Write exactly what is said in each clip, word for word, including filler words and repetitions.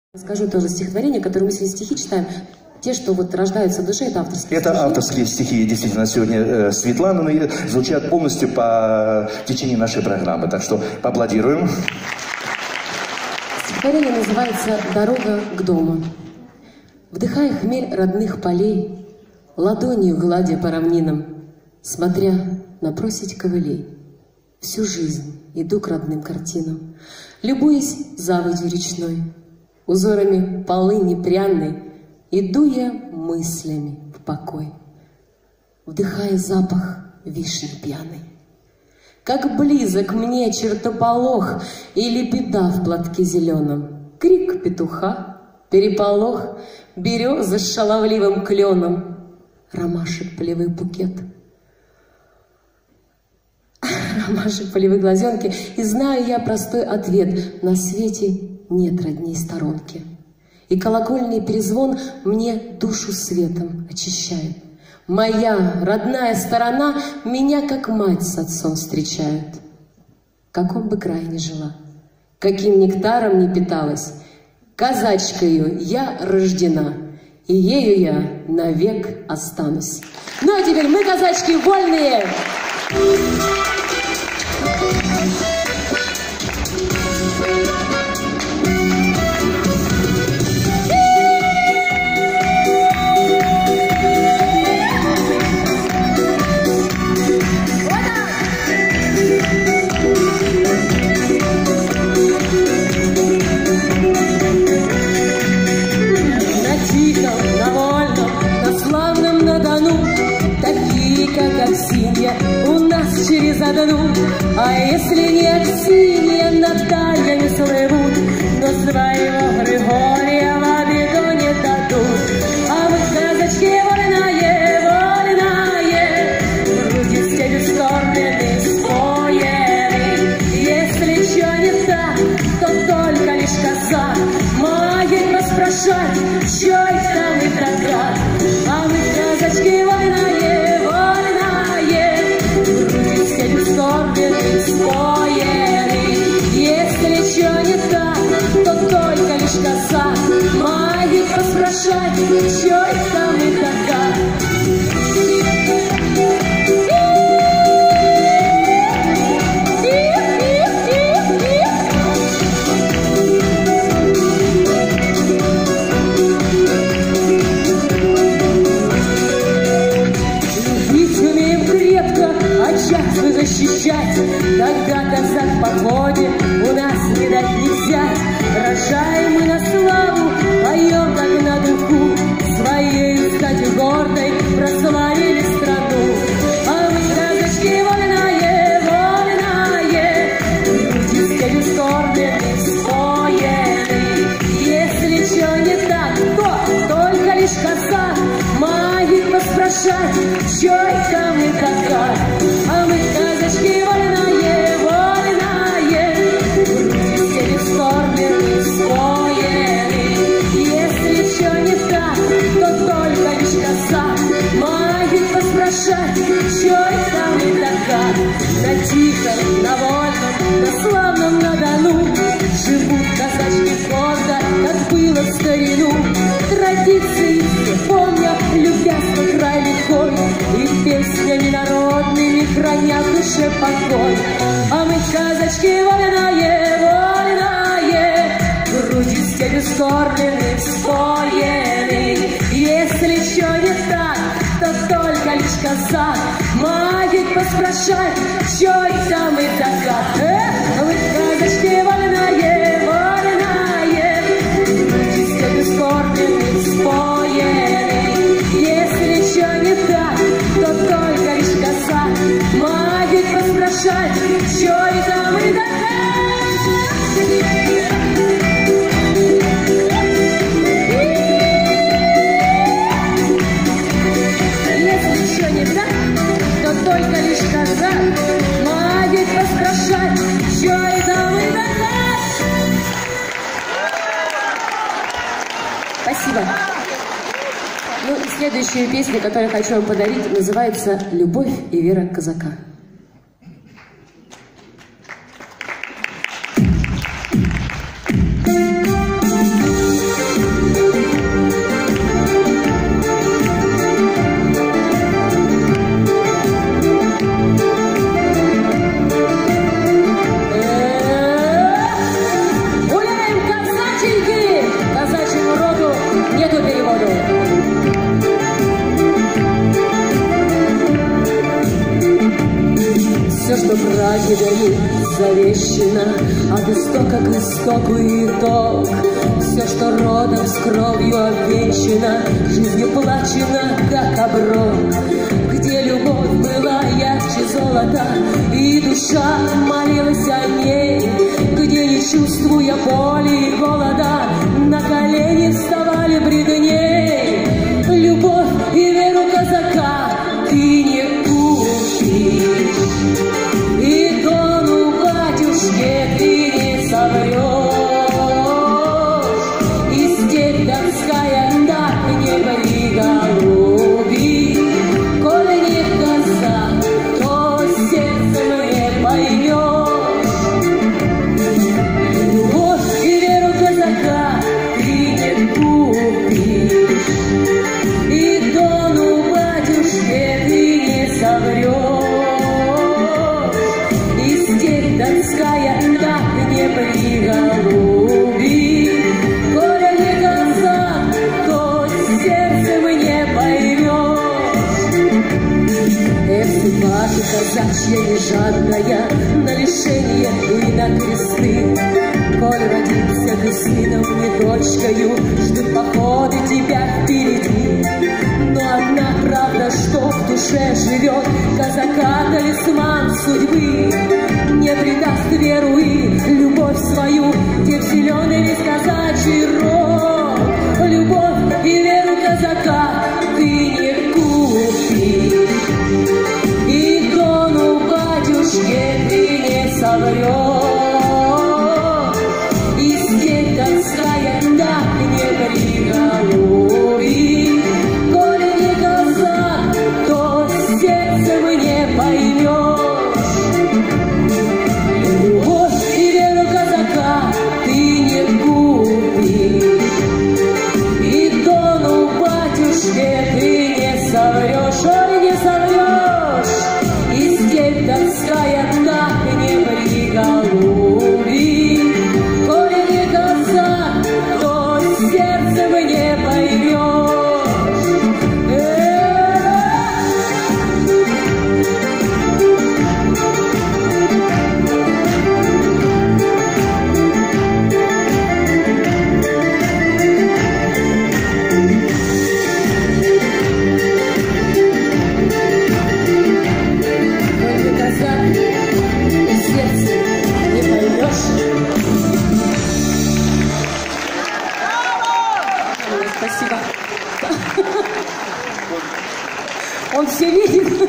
Скажу тоже стихотворение, которое мы сегодня стихи читаем. Те, что вот рождаются в душе, это авторские это стихи. авторские стихи, действительно, сегодня э, Светланы, но звучат полностью по течению нашей программы. Так что поаплодируем. Стихотворение называется «Дорога к дому». Вдыхая хмель родных полей, ладонью гладя по равнинам, смотря на просить ковылей, всю жизнь иду к родным картинам, любуясь заводью речной, узорами полыни пряной, иду я мыслями в покой, вдыхая запах вишни пьяной. Как близок мне чертополох или беда в платке зеленом, крик петуха, переполох, береза с шаловливым кленом, ромашек полевой букет, ромашек полевой глазенки, и знаю я простой ответ: на свете нет родней сторонки. И колокольный перезвон мне душу светом очищает. Моя родная сторона меня как мать с отцом встречает. В каком бы крае ни жила, каким нектаром ни питалась, казачкою я рождена, и ею я навек останусь. Ну а теперь мы, казачки, вольные! У нас через одну, а если не Аксинья, над дальнями слывут, но своего Григория в обиду не дадут. А мы казачки вольные, вольные, грудью степью скорблены, споены. Если что не так, то только лишь коза может поспрашать, что это мы драга. А мы казачки вольные, если что не так, то только лишь коса может поспрашать, что это мы такая. Защищать, когда казак в походе у нас не дать не взять. Рожаем мы на славу, поем как на духу, своей статью гордой прославили страну. А мы казачки вольные, вольные, грудью степью скорблены, споены. Если что не так, то только лишь казак может поспрашать, что это мы такая. А мы казачки вольные, вольные, грудью степью скорблены, споены. Если что не так, то только лишь казак может поспрашать, что это мы такая. На тихом, на вольном, на славном, на Дону живут казачки гордо, как было в старину. Традиции все помнят, любя свой край легкой, и песнями народными хранят в душе покой. А мы казачки вольные, вольные, грудью степью скорблены, споены. Если что не так, то только лишь казак может поспрашать, что это мы такая. А мы казачки вольные, вольные, грудью степью скорблены, споены. Если что не так, то только лишь казак может поспрашать, что это мы такая. Если что не так, то только лишь казак может поспрашать, что это мы такая. Спасибо. Ну и следующая песня, которую хочу вам подарить, называется «Любовь и вера казака». завещено от истока к истоку итог. Все, что родом с кровью обвенчано, жизнью плачено, как оброк. Где любовь была ярче золота, и душа молилась о ней, где, не чувствуя боли и голода, на колени вставали пред ней. Любовь и веру казака ты не купишь, и дону батюшке ты не соврешь, и степь донская так не приголубит. Коль не казак, то сердцем не поймешь. Любовь и веру казака ты не купишь, и дону батюшке ты не соврешь, и степь донская так не приголубит. Коля не казак, то сердцем не поймешь. Эх, судьба ты казачья не жадная на лишение и на кресты. Коль родился ты сыном, не дочкою, ждут походы тебя впереди. Но одна правда, что в душе живет, казака талисман судьбы. Не предаст веру и любовь свою, где в зеленый весь казачий род. Любовь и веру казака ты не купишь, и дону батюшке ты не соврешь, и степь донская так не приголубит. Коли не казак, то сердцем не поймешь. Любовь и веру казака ты не купишь, и дону батюшке ты не соврешь, ой, не соврешь, и степь донская так не приголубит. Коли не казак, то сердцем не поймешь. Спасибо. Он все видит.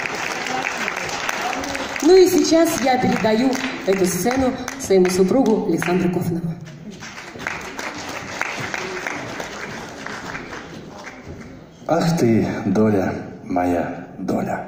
Ну и сейчас я передаю эту сцену своему супругу Александру Кофанову. Ах ты, доля, моя доля.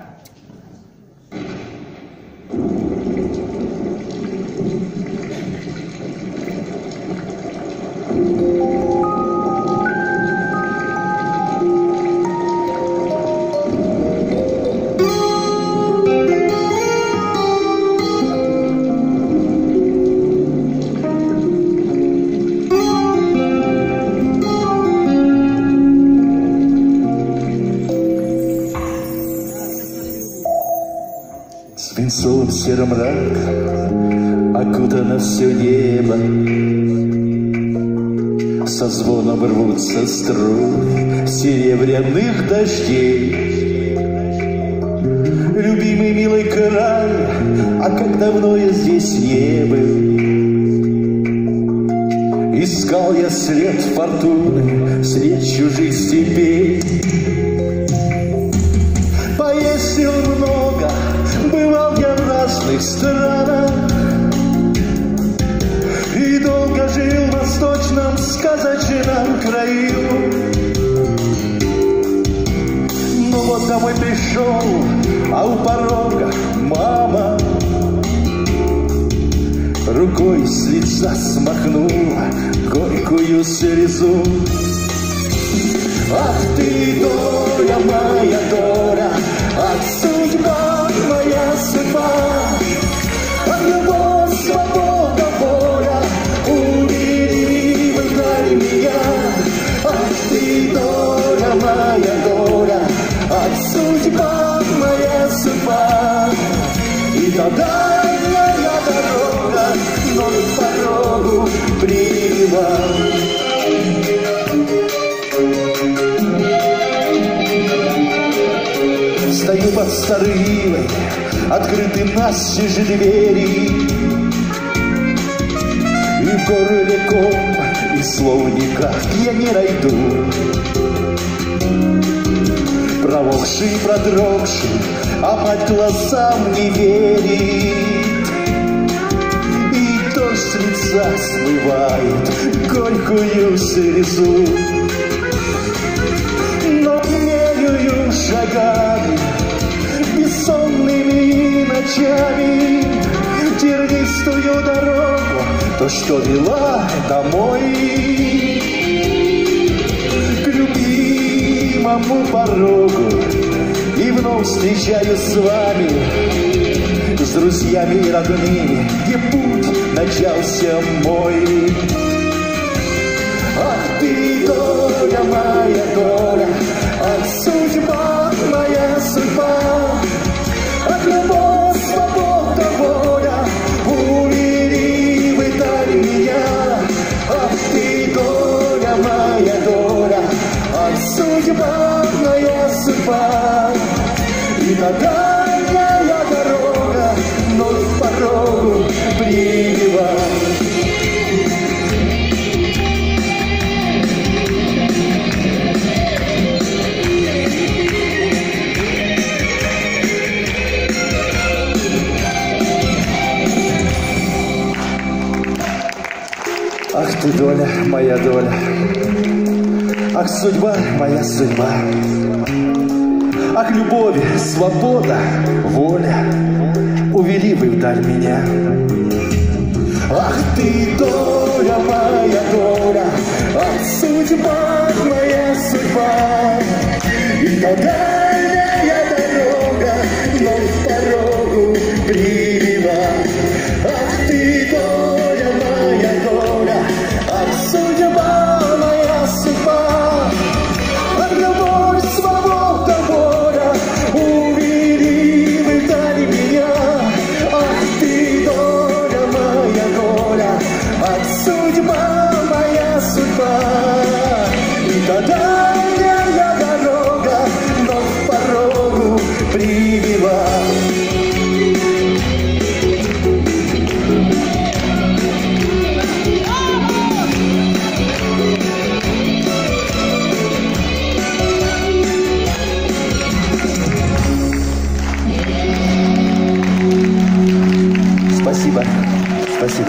Свинцовым серым мрак окутано все небо, со звоном рвутся струны серебряных дождей. Любимый милый край, а как давно я здесь не был. Искал я след фортуны средь чужих степей. Поездил много, бывал я в разных странах, и долго жил в восточном сказочном краю. Ну вот домой пришел, а у порога мама рукой с лица смахнула горькую слезу. Ах ты, доля моя, доля, ах, судьба моя, судьба, ах, любовь, свобода, воля, уведи вдаль меня. Ах ты, доля моя, доля, ах, судьба моя, судьба, и тогда я дорога. судьба. Стою под старой ивой, открыты настежь двери, и в горле ком, и слов никак я не найду. Промокший, продрогший, а мать глазам не верит, и дождь с лица смывает горькую слезу. Но меряю шагами, бессонными ночами, тернистую дорогу, то, что вела домой, к любимому порогу, и вновь встречаюсь с вами, с друзьями и родными, где путь начался мой. Ах ты, доля моя, доля, ах, судьба моя, судьба, ах, любовь, свобода, воля, увели вы даль меня. Ах ты, доля моя, доля, ах, судьба моя, судьба, и та дальняя дорога вновь к порогу привела. Ах ты, доля, моя доля, ах, судьба, моя судьба, ах, любовь, свобода, воля, увели вы вдаль меня. Ах ты, доля, моя доля, ах, судьба, моя судьба, и та дальняя дорога вновь к порогу привела. Ах ты, доля, моя доля, ах, судьба, моя судьба, ах, любовь, свобода, воля, увели вы вдаль меня. Ах ты, доля, моя доля, ах, судьба, моя судьба, и та дальняя дорога вновь к порогу привела. Спасибо, спасибо.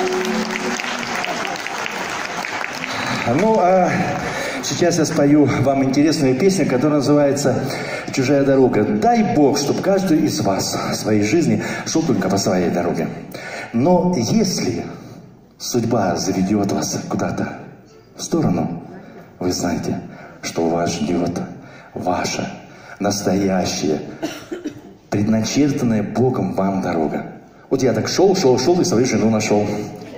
Ну, а сейчас я спою вам интересную песню, которая называется «Чужая дорога». Дай Бог, чтобы каждый из вас в своей жизни шел только по своей дороге. Но если судьба заведет вас куда-то в сторону, вы знаете, что вас ждет ваша настоящая, предначертанная Богом вам дорога. Вот я так шел, шел, шел и свою жену нашел.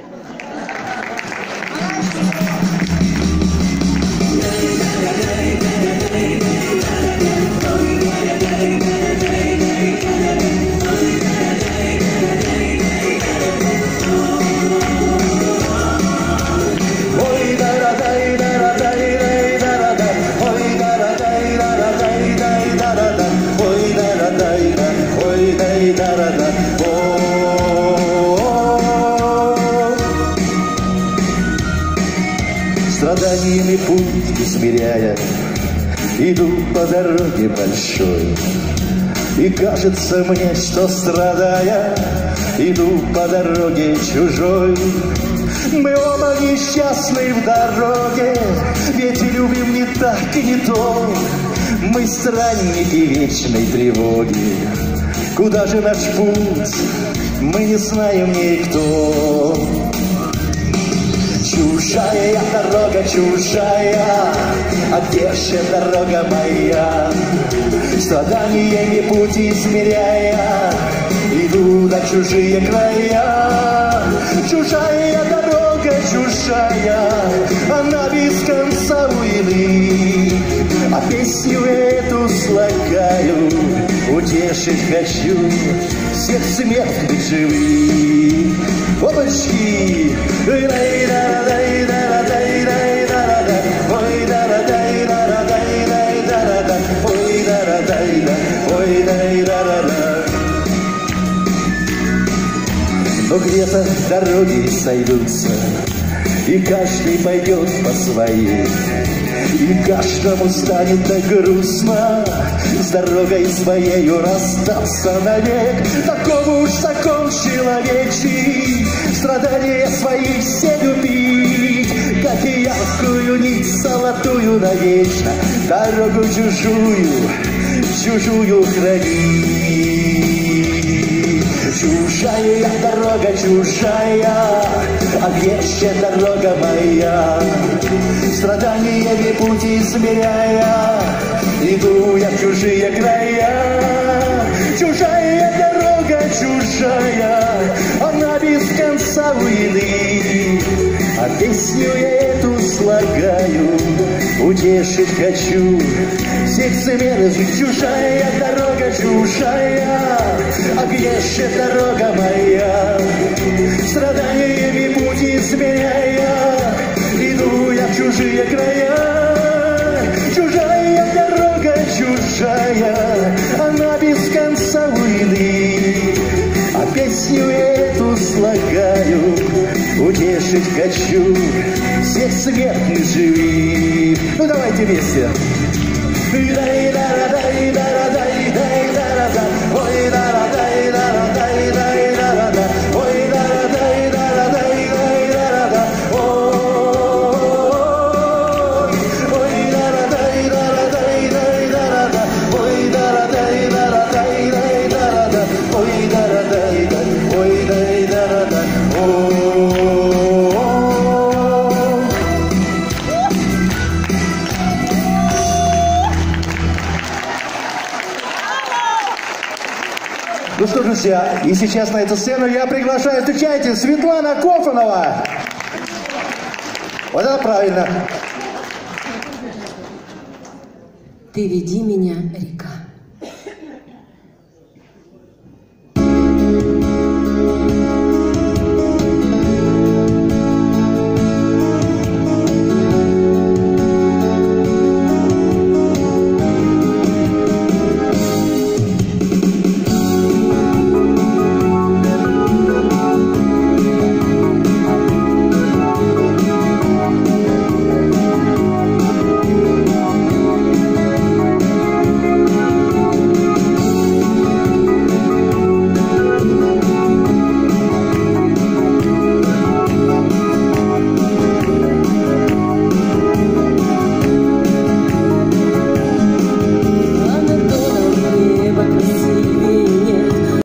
Страданиями путь измеряя, иду по дороге большой, и кажется мне, что страдая, иду по дороге чужой. Мы оба несчастны в дороге, ведь любим не так и не то. Мы странники вечной тревоги, куда же наш путь, мы не знаем никто. Чужая дорога, чужая, а где же дорога моя? Страданиями путь измеряя, иду на чужие края. Чужая дорога, чужая, она без конца уйны. А песню эту слагаю, утешить хочу всех смертных живых. Опачки! Дай-дай-дай-дай! света дороги сойдутся, и каждый пойдет по своей, и каждому станет так грустно с дорогой своею расстаться навек. Такому уж закон человечий, страдания свои все любить, как и яркую нить золотую навечно дорогу чужую, чужую хранить. Чужая дорога, чужая, а где же дорога моя? Страданиями путь измеряя, иду я в чужие края. Чужая дорога, чужая, она без конца уйды, а песню я эту слагаю, утешить хочу всех смертных. Чужая дорога, чужая, а где же дорога моя? Страданиями путь измеряя, иду я в чужие края. Чужая дорога, чужая, она без конца уйды, а песню эту слагаю, утешить хочу всех смертных живых. Ну давайте вместе. Ну что, друзья, и сейчас на эту сцену я приглашаю, встречайте, Светлана Кофанова. Вот это правильно. Ты веди меня, река.